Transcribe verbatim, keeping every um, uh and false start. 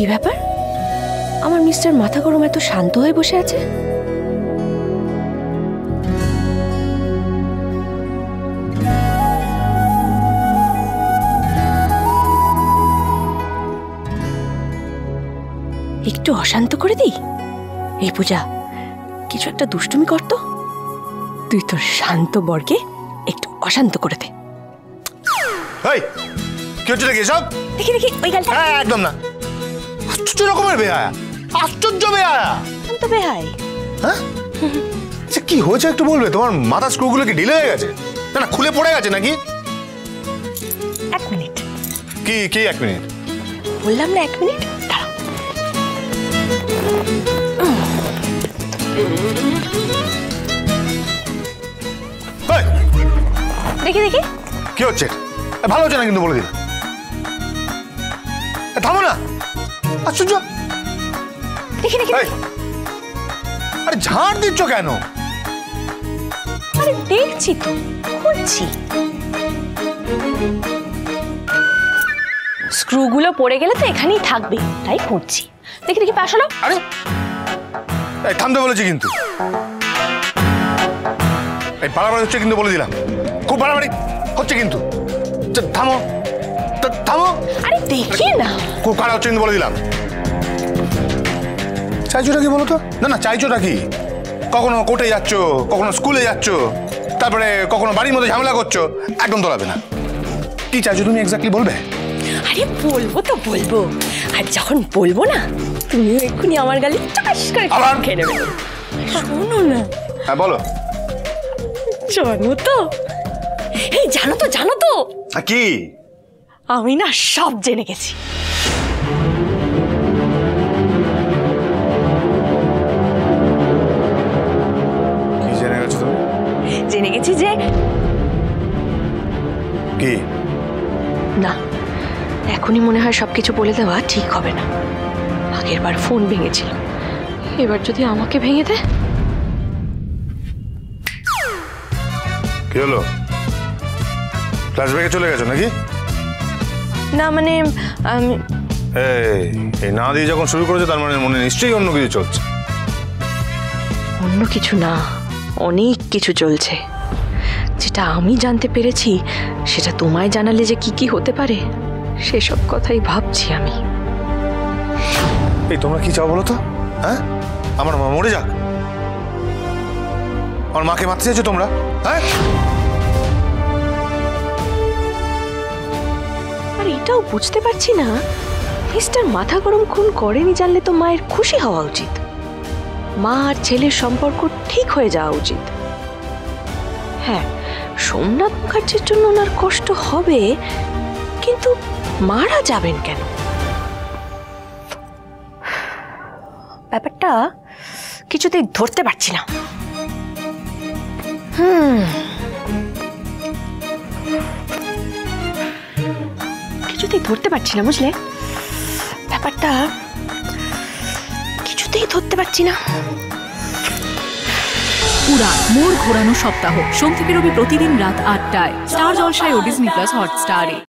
কি ব্যাপার? আমার মিস্টার মাথা গরম এত শান্ত হয়ে বসে আছে। একটু অশান্ত করে দিই। এই পূজা, কিছু একটা দুষ্টুমি করতো। তুই তোর শান্ত বরকে একটু অশান্ত করে দে। কি হচ্ছে নাকি সব? দেখি দেখি ওই গালটা। হ্যাঁ, একদম না। আশ্চর্য রকমের বেহায়া, আশ্চর্য বেহায়া। আমি তো বেহাই। হ্যাঁ, আচ্ছা কি হয়েছে একটু বলবে? তোমার মাথা স্ক্রুগুলো কি ঢিলে হয়ে গেছে? না না, খুলে পড়ে গেছে নাকি? এক মিনিট। কি কি এক মিনিট? বললাম না এক মিনিট, দাঁড়াও। দেখি দেখি কি হচ্ছে? ভালো হচ্ছে না কিন্তু, বলে দিন। থামো না, আশ্চর্য। দেখি দেখি। আরে ঝাড় দিচ্ছ কেন? আরে দেখছি তো, খুঁজছি। স্ক্রুগুলো পড়ে গেলে তো এখানেই থাকবে, তাই খুঁজছি। দেখি দেখি পাশ হলো। আরে থামতে বলেছি কিন্তু। এই বাড়াবাড়ি হচ্ছে কিন্তু, বলে দিলাম। খুব বাড়াবাড়ি হচ্ছে কিন্তু। থামো থামো। আরে দেখি না, খুব খারাপ হচ্ছে কিন্তু, বলে দিলাম। চাইছোটা কি বলো তো? না না, চাইছোটা কি? কখনো কোর্টে যাচ্ছ, কখনো স্কুলে যাচ্ছ, তারপরে কখনো বাড়ির মধ্যে ঝামেলা করছো। একদম তোলাবে না। কি চাইছো তুমি এক্স্যাক্টলি বলবে? আরে বলবো তো বলবো, আর যখন বলবো না তুমিও এক্ষুনি আমার গালে চাষ করে আবার খেয়ে নেবে। শোনো না। হ্যাঁ বলো। জানো তো, এই জানো তো জানো তো কি? আমি না সব জেনে গেছি। কি জেনে গেছো তুমি? জেনে গেছি যে কি না, এখনই মনে হয় সবকিছু বলে দেওয়া ঠিক হবে না। আগের বার ফোন ভেঙেছিল, এবার যদি আমাকে ভেঙে দেয়। কি হলো? ফ্ল্যাশব্যাকে চলে গেছো নাকি? না মানে আমি এই না দিয়ে যখন শুরু করেছো, তার মানে মনে নিশ্চয়ই অন্য কিছু চলছে। অন্য কিছু না, অনেক কিছু চলছে। যেটা আমি জানতে পেরেছি সেটা তোমায় জানালে যে কি কি হতে পারে, সেসব কথাই ভাবছি আমি। এই তোমরা কি চাও বলো তো? হ্যাঁ, আমার মা মরে যাক? আমার মাকে মারতে চাইছো তোমরা? হ্যাঁ, আর এটাও বুঝতে পারছি না, মিস্টার মাথা গরম খুন করেনি জানলে তো মায়ের খুশি হওয়া উচিত। মা আর ছেলের সম্পর্ক ঠিক হয়ে যাওয়া উচিত। হ্যাঁ, সোমনাথ মুখার্জির জন্য ওনার কষ্ট হবে, কিন্তু মারা যাবেন কেন? ব্যাপারটা কিছুতেই ধরতে পারছি না। হুম কিছুতেই ধরতে পারছি না, বুঝলে? ব্যাপারটা কিছুতেই ধরতে পারছি না। উড়ান মোড় ঘোরানো সপ্তাহ, সোম থেকে রবি প্রতিদিন রাত আটটায় স্টার জলসায় ও ডিজনি প্লাস হটস্টারে।